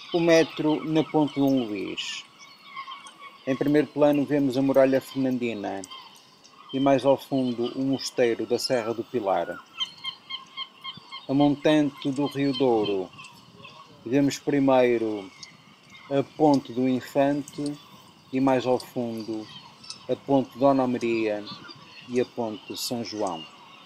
O metro na Ponte Dom Luís. Em primeiro plano vemos a muralha fernandina e mais ao fundo o mosteiro da Serra do Pilar. A montante do Rio Douro. Vemos primeiro a Ponte do Infante e mais ao fundo a Ponte Dona Maria e a Ponte São João.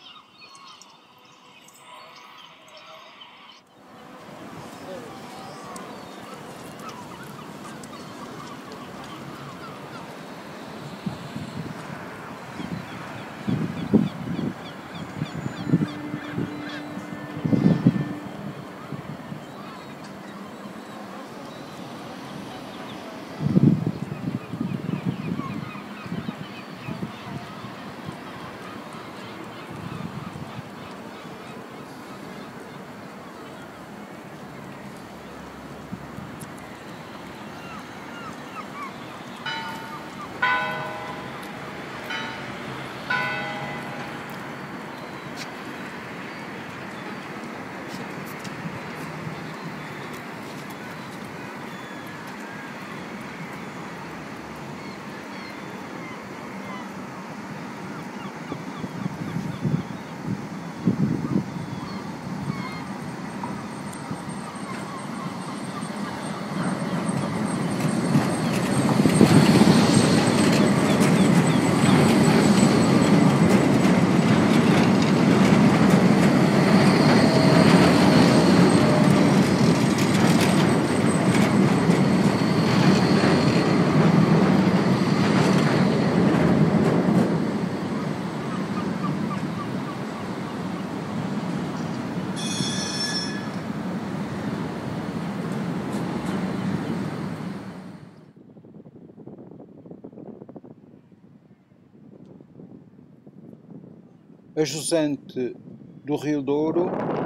A jusante do Rio Douro,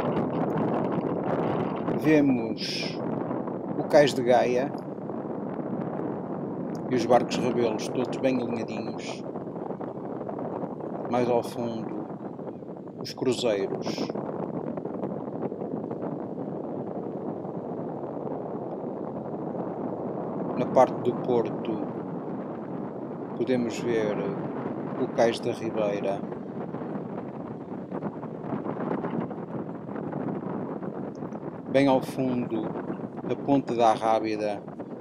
vemos o Cais de Gaia e os barcos rebelos todos bem alinhadinhos. Mais ao fundo, os cruzeiros. Na parte do porto, podemos ver o Cais da Ribeira. Bem ao fundo, a Ponte da Arrábida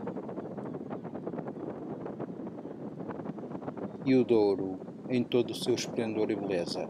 e o Douro em todo o seu esplendor e beleza.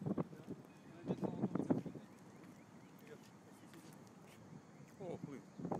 Oh, Felipe.